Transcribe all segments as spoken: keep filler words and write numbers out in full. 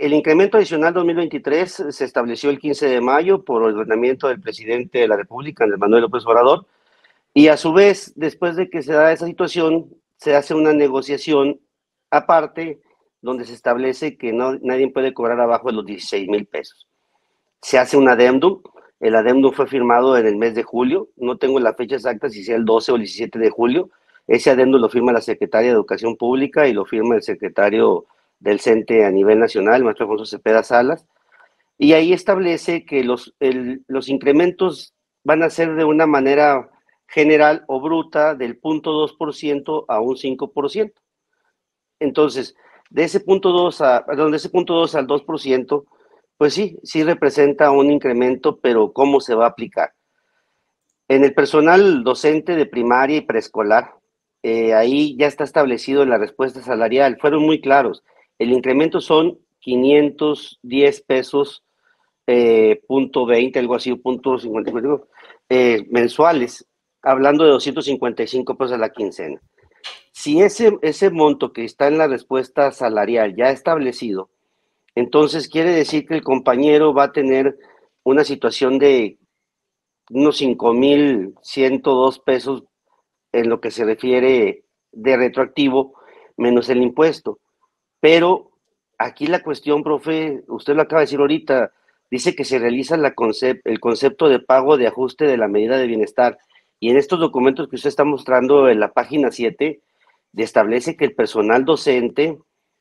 el incremento adicional dos mil veintitrés se estableció el quince de mayo por ordenamiento del presidente de la República, Andrés Manuel López Obrador, y a su vez, después de que se da esa situación, se hace una negociación aparte donde se establece que no, nadie puede cobrar abajo de los dieciséis mil pesos. Se hace un adendum, el adendum fue firmado en el mes de julio, no tengo la fecha exacta si sea el doce o el diecisiete de julio, ese adendum lo firma la Secretaria de Educación Pública y lo firma el secretario del CENTE a nivel nacional, el maestro Alfonso Cepeda Salas, y ahí establece que los, el, los incrementos van a ser de una manera general o bruta del cero punto dos por ciento a un cinco por ciento. Entonces, de ese punto dos a, perdón, de ese punto dos al dos por ciento, pues sí, sí representa un incremento, pero ¿cómo se va a aplicar? En el personal docente de primaria y preescolar, eh, ahí ya está establecido en la respuesta salarial, fueron muy claros. El incremento son quinientos diez pesos, eh, punto veinte, algo así, punto cincuenta y cinco, eh, mensuales, hablando de doscientos cincuenta y cinco pesos a la quincena. Si ese, ese monto que está en la respuesta salarial ya establecido, entonces quiere decir que el compañero va a tener una situación de unos cinco mil ciento dos pesos en lo que se refiere de retroactivo, menos el impuesto. Pero aquí la cuestión, profe, usted lo acaba de decir ahorita, dice que se realiza la concep el concepto de pago de ajuste de la medida de bienestar. Y en estos documentos que usted está mostrando en la página siete, establece que el personal docente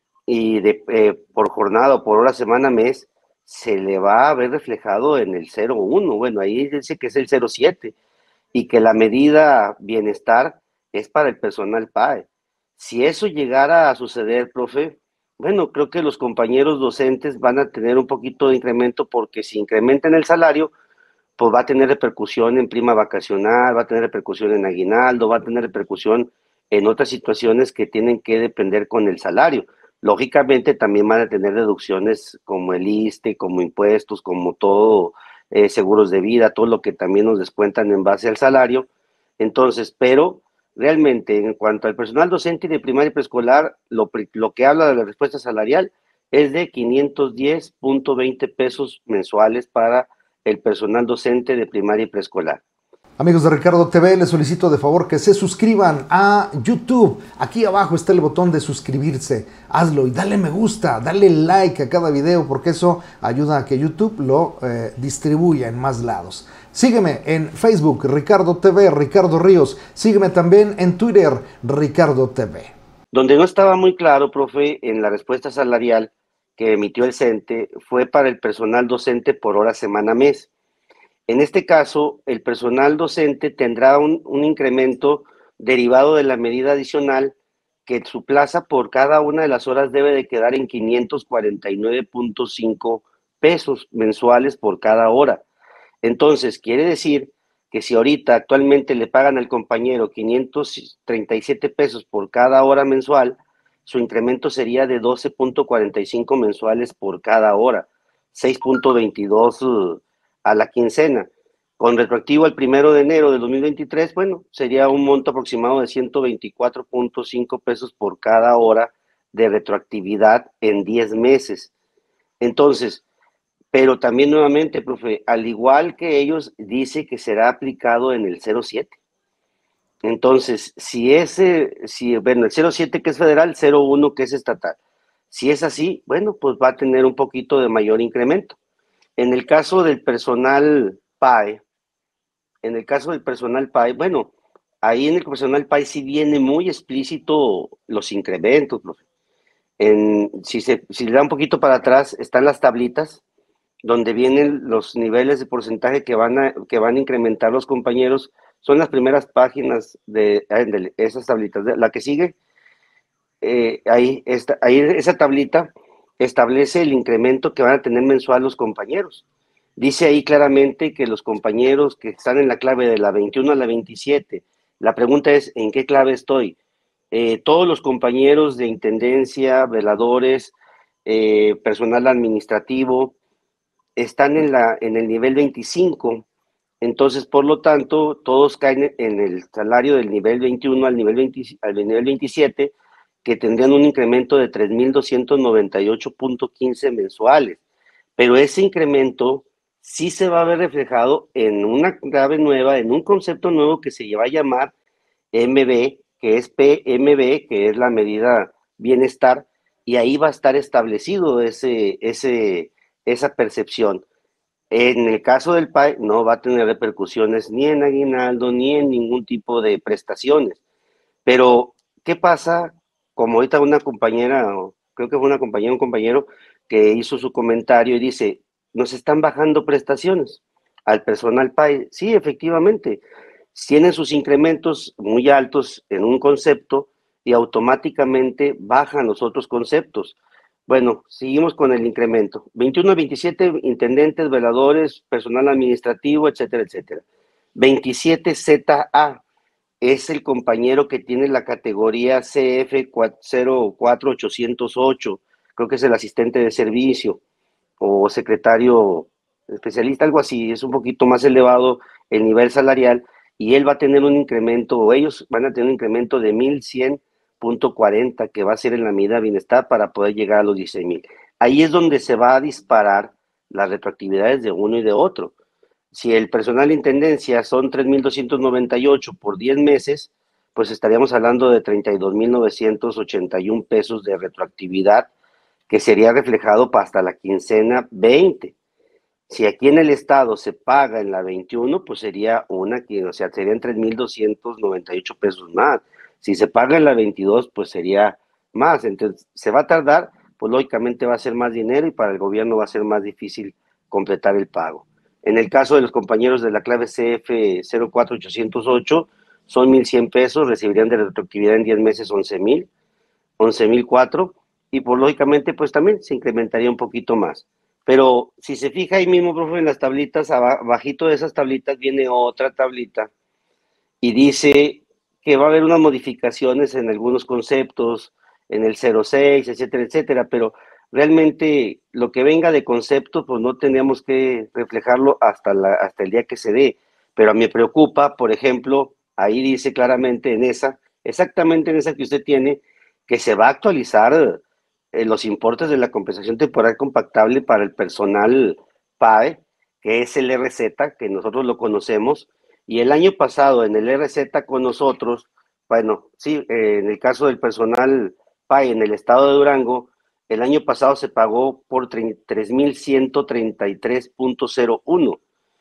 y de, eh, por jornada o por hora, semana, mes, se le va a ver reflejado en el cero punto uno. Bueno, ahí dice que es el cero punto siete y que la medida bienestar es para el personal P A E. Si eso llegara a suceder, profe, bueno, creo que los compañeros docentes van a tener un poquito de incremento porque si incrementan el salario, pues va a tener repercusión en prima vacacional, va a tener repercusión en aguinaldo, va a tener repercusión en otras situaciones que tienen que depender con el salario. Lógicamente también van a tener deducciones como el ISSSTE, como impuestos, como todo, eh, seguros de vida, todo lo que también nos descuentan en base al salario. Entonces, pero realmente en cuanto al personal docente de primaria y preescolar, lo, lo que habla de la respuesta salarial es de quinientos diez punto veinte pesos mensuales para el personal docente de primaria y preescolar. Amigos de Ricardo T V, les solicito de favor que se suscriban a YouTube. Aquí abajo está el botón de suscribirse. Hazlo y dale me gusta, dale like a cada video porque eso ayuda a que YouTube lo eh, distribuya en más lados. Sígueme en Facebook, Ricardo T V, Ricardo Ríos. Sígueme también en Twitter, Ricardo T V. Donde no estaba muy claro, profe, en la respuesta salarial que emitió el CENTE fue para el personal docente por hora, semana, mes. En este caso, el personal docente tendrá un, un incremento derivado de la medida adicional que su plaza por cada una de las horas debe de quedar en quinientos cuarenta y nueve punto cinco pesos mensuales por cada hora. Entonces, quiere decir que si ahorita actualmente le pagan al compañero quinientos treinta y siete pesos por cada hora mensual, su incremento sería de doce punto cuarenta y cinco mensuales por cada hora, seis punto veintidós uh, a la quincena. Con retroactivo al primero de enero de dos mil veintitrés, bueno, sería un monto aproximado de ciento veinticuatro punto cinco pesos por cada hora de retroactividad en diez meses. Entonces, pero también nuevamente, profe, al igual que ellos, dice que será aplicado en el cero punto siete. Entonces, si ese, si, bueno, el cero punto siete que es federal, cero punto uno que es estatal. Si es así, bueno, pues va a tener un poquito de mayor incremento. En el caso del personal P A E, en el caso del personal P A E, bueno, ahí en el personal P A E sí viene muy explícito los incrementos, profe. En, si, se, si le da un poquito para atrás, están las tablitas donde vienen los niveles de porcentaje que van a, que van a incrementar los compañeros. Son las primeras páginas de, de esas tablitas. La que sigue, eh, ahí, está, ahí esa tablita establece el incremento que van a tener mensual los compañeros. Dice ahí claramente que los compañeros que están en la clave de la veintiuno a la veintisiete, la pregunta es, ¿en qué clave estoy? Eh, todos los compañeros de intendencia, veladores, eh, personal administrativo, están en, la, en el nivel veinticinco, entonces por lo tanto todos caen en el salario del nivel veintiuno al nivel, veinte, al nivel veintisiete que tendrían un incremento de tres mil doscientos noventa y ocho punto quince mensuales, pero ese incremento sí se va a ver reflejado en una clave nueva, en un concepto nuevo que se va a llamar M B, que es P M B, que es la medida bienestar, y ahí va a estar establecido ese, ese, esa percepción. En el caso del P A E no va a tener repercusiones ni en aguinaldo ni en ningún tipo de prestaciones. Pero, ¿qué pasa? Como ahorita una compañera, creo que fue una compañera, un compañero que hizo su comentario y dice, nos están bajando prestaciones al personal P A E. Sí, efectivamente, tienen sus incrementos muy altos en un concepto y automáticamente bajan los otros conceptos. Bueno, seguimos con el incremento. veintiuno a veintisiete intendentes, veladores, personal administrativo, etcétera, etcétera. veintisiete Z A es el compañero que tiene la categoría C F cero cuatro ochocientos ocho, creo que es el asistente de servicio o secretario especialista, algo así, es un poquito más elevado el nivel salarial y él va a tener un incremento, o ellos van a tener un incremento de mil cien punto cuarenta que va a ser en la medida de bienestar para poder llegar a los dieciséis mil. Ahí es donde se va a disparar las retroactividades de uno y de otro. Si el personal de intendencia son tres mil doscientos noventa y ocho por diez meses, pues estaríamos hablando de treinta y dos mil novecientos ochenta y uno pesos de retroactividad que sería reflejado hasta la quincena veinte. Si aquí en el estado se paga en la veintiuno, pues sería una, o sea, serían tres mil doscientos noventa y ocho pesos más. Si se paga en la veintidós, pues sería más. Entonces, se va a tardar, pues lógicamente va a ser más dinero y para el gobierno va a ser más difícil completar el pago. En el caso de los compañeros de la clave C F cero cuatro ochocientos ocho, son mil cien pesos, recibirían de retroactividad en diez meses once mil, once mil cuatro, y por lógicamente pues también se incrementaría un poquito más. Pero si se fija ahí mismo, profe, en las tablitas, abajito de esas tablitas viene otra tablita y dice que va a haber unas modificaciones en algunos conceptos, en el cero seis, etcétera, etcétera, pero realmente lo que venga de concepto, pues no tenemos que reflejarlo hasta, la, hasta el día que se dé. Pero a mí me preocupa, por ejemplo, ahí dice claramente en esa, exactamente en esa que usted tiene, que se va a actualizar eh, los importes de la compensación temporal compactable para el personal P A E, que es el R Z, que nosotros lo conocemos, y el año pasado en el R Z con nosotros, bueno, sí, eh, en el caso del personal P A E en el estado de Durango, el año pasado se pagó por tres mil ciento treinta y tres punto cero uno.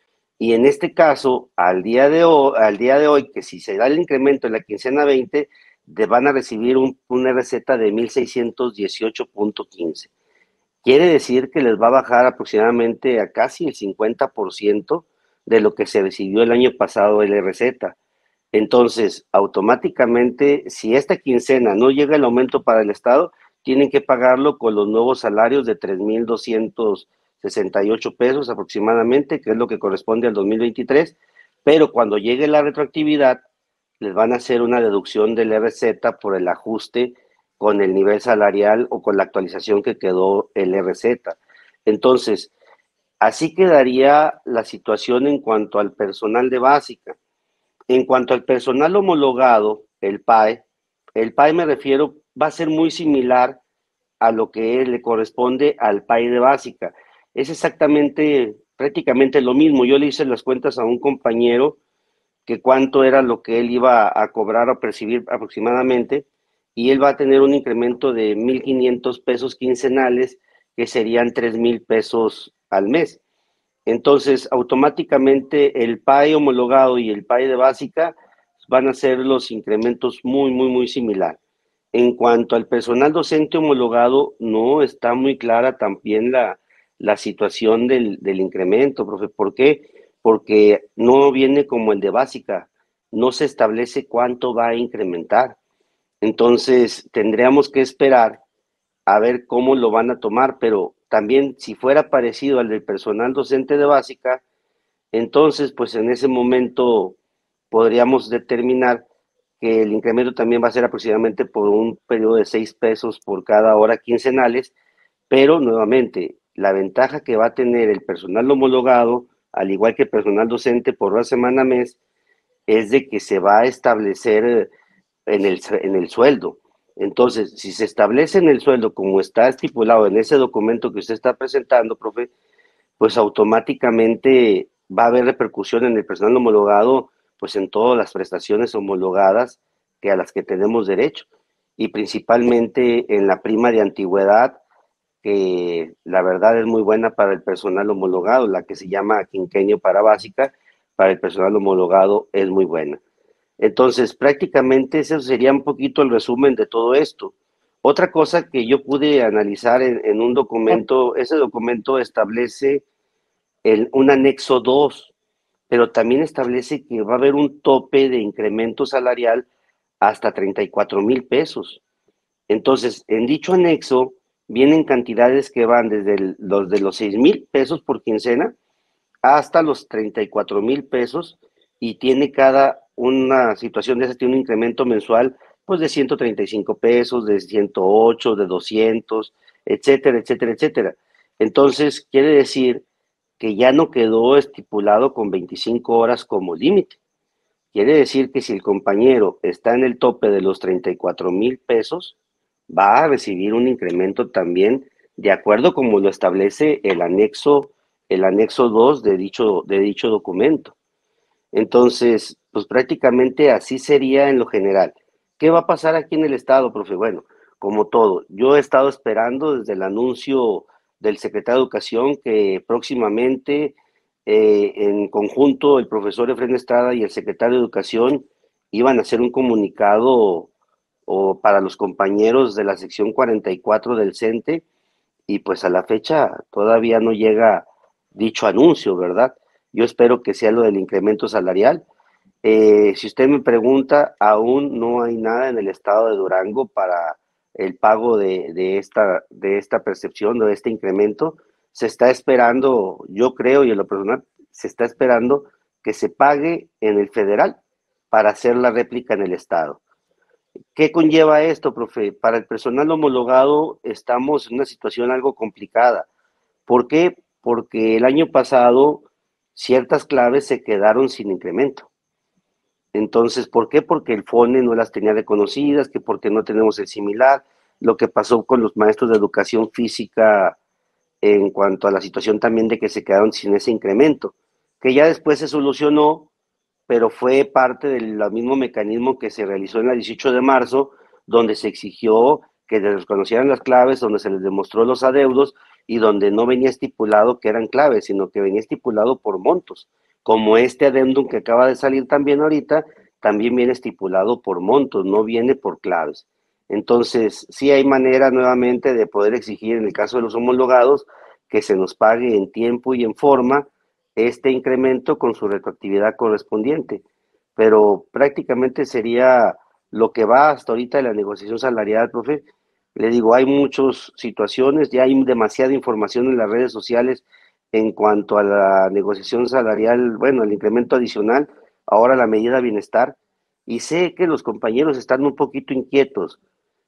Y en este caso, al día de hoy, al día de hoy que si se da el incremento en la quincena veinte, de, van a recibir un, un R Z de mil seiscientos dieciocho punto quince. Quiere decir que les va a bajar aproximadamente a casi el cincuenta por ciento de lo que se recibió el año pasado el R Z. Entonces, automáticamente, si esta quincena no llega el aumento para el Estado, tienen que pagarlo con los nuevos salarios de tres mil doscientos sesenta y ocho pesos aproximadamente, que es lo que corresponde al dos mil veintitrés, pero cuando llegue la retroactividad, les van a hacer una deducción del R Z por el ajuste con el nivel salarial o con la actualización que quedó el R Z. Entonces, así quedaría la situación en cuanto al personal de básica. En cuanto al personal homologado, el P A E, el P A E me refiero, va a ser muy similar a lo que le corresponde al P A E de básica. Es exactamente, prácticamente lo mismo. Yo le hice las cuentas a un compañero que cuánto era lo que él iba a cobrar o percibir aproximadamente, y él va a tener un incremento de mil quinientos pesos quincenales, que serían tres mil pesos al mes. Entonces, automáticamente el P A E homologado y el P A E de básica van a ser los incrementos muy, muy, muy similar. En cuanto al personal docente homologado, no está muy clara también la, la situación del, del incremento, profe. ¿Por qué? Porque no viene como el de básica, no se establece cuánto va a incrementar. Entonces, tendríamos que esperar a ver cómo lo van a tomar, pero también si fuera parecido al del personal docente de básica, entonces pues en ese momento podríamos determinar que el incremento también va a ser aproximadamente por un periodo de seis pesos por cada hora quincenales, pero nuevamente la ventaja que va a tener el personal homologado, al igual que el personal docente por hora semana mes, es de que se va a establecer en el, en el sueldo. Entonces, si se establece en el sueldo como está estipulado en ese documento que usted está presentando, profe, pues automáticamente va a haber repercusión en el personal homologado, pues en todas las prestaciones homologadas que a las que tenemos derecho, y principalmente en la prima de antigüedad, que la verdad es muy buena para el personal homologado, la que se llama quinquenio para básica, para el personal homologado es muy buena. Entonces, prácticamente ese sería un poquito el resumen de todo esto. Otra cosa que yo pude analizar en, en un documento, ese documento establece el, un anexo dos, pero también establece que va a haber un tope de incremento salarial hasta treinta y cuatro mil pesos. Entonces, en dicho anexo vienen cantidades que van desde el, los de los seis mil pesos por quincena hasta los treinta y cuatro mil pesos, y tiene cada una situación de esa, tiene un incremento mensual pues de ciento treinta y cinco pesos, de ciento ocho, de doscientos, etcétera, etcétera, etcétera. Entonces, quiere decir que ya no quedó estipulado con veinticinco horas como límite. Quiere decir que si el compañero está en el tope de los treinta y cuatro mil pesos, va a recibir un incremento también de acuerdo como lo establece el anexo, el anexo dos de dicho, de dicho documento. Entonces, pues prácticamente así sería en lo general. ¿Qué va a pasar aquí en el estado, profe? Bueno, como todo, yo he estado esperando desde el anuncio del secretario de Educación que próximamente, eh, en conjunto, el profesor Efraín Estrada y el secretario de Educación iban a hacer un comunicado o para los compañeros de la sección cuarenta y cuatro del CENTE, y pues a la fecha todavía no llega dicho anuncio, ¿verdad? Yo espero que sea lo del incremento salarial. Eh, si usted me pregunta, aún no hay nada en el estado de Durango para el pago de, de, esta, de esta percepción, de este incremento. Se está esperando, yo creo, y en lo personal, se está esperando que se pague en el federal para hacer la réplica en el estado. ¿Qué conlleva esto, profe? Para el personal homologado estamos en una situación algo complicada. ¿Por qué? Porque el año pasado ciertas claves se quedaron sin incremento. Entonces, ¿por qué? Porque el FONE no las tenía reconocidas, que porque no tenemos el similar, lo que pasó con los maestros de educación física en cuanto a la situación también de que se quedaron sin ese incremento, que ya después se solucionó, pero fue parte del mismo mecanismo que se realizó en la dieciocho de marzo, donde se exigió que les reconocieran las claves, donde se les demostró los adeudos y donde no venía estipulado que eran claves, sino que venía estipulado por montos. Como este adendum que acaba de salir también ahorita, también viene estipulado por montos, no viene por claves. Entonces, sí hay manera nuevamente de poder exigir, en el caso de los homologados, que se nos pague en tiempo y en forma este incremento con su retroactividad correspondiente. Pero prácticamente sería lo que va hasta ahorita de la negociación salarial, profe. Le digo, hay muchas situaciones, ya hay demasiada información en las redes sociales en cuanto a la negociación salarial, bueno, el incremento adicional, ahora la medida bienestar, y sé que los compañeros están un poquito inquietos,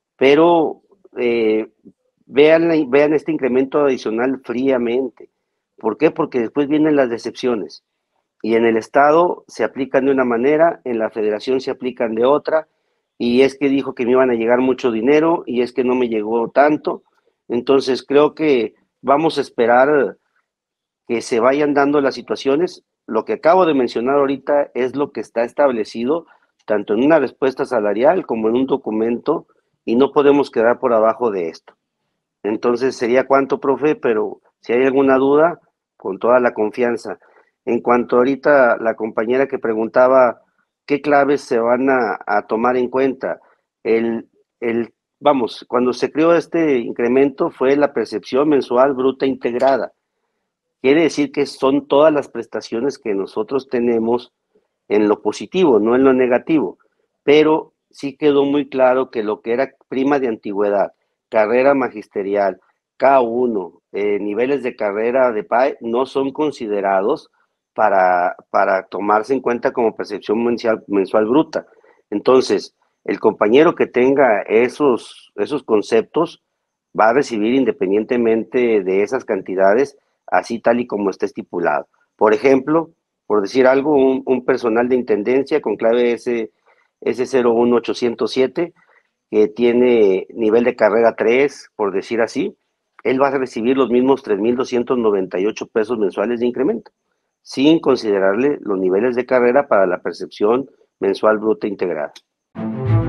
pero eh, vean, vean este incremento adicional fríamente. ¿Por qué? Porque después vienen las decepciones. Y en el Estado se aplican de una manera, en la Federación se aplican de otra, y es que dijo que me iban a llegar mucho dinero, y es que no me llegó tanto. Entonces creo que vamos a esperar que se vayan dando las situaciones. Lo que acabo de mencionar ahorita es lo que está establecido tanto en una respuesta salarial como en un documento, y no podemos quedar por abajo de esto. Entonces sería cuánto, profe, pero si hay alguna duda, con toda la confianza. En cuanto ahorita la compañera que preguntaba qué claves se van a, a tomar en cuenta, el, el, vamos, cuando se creó este incremento fue la percepción mensual bruta integrada. Quiere decir que son todas las prestaciones que nosotros tenemos en lo positivo, no en lo negativo, pero sí quedó muy claro que lo que era prima de antigüedad, carrera magisterial, K uno, eh, niveles de carrera de P A E, no son considerados para, para tomarse en cuenta como percepción mensual, mensual bruta. Entonces, el compañero que tenga esos, esos conceptos va a recibir independientemente de esas cantidades, así tal y como está estipulado. Por ejemplo, por decir algo, un, un personal de intendencia con clave S, S cero uno ochocientos siete, que tiene nivel de carrera tres, por decir así, él va a recibir los mismos tres mil doscientos noventa y ocho pesos mensuales de incremento, sin considerarle los niveles de carrera para la percepción mensual bruta integrada.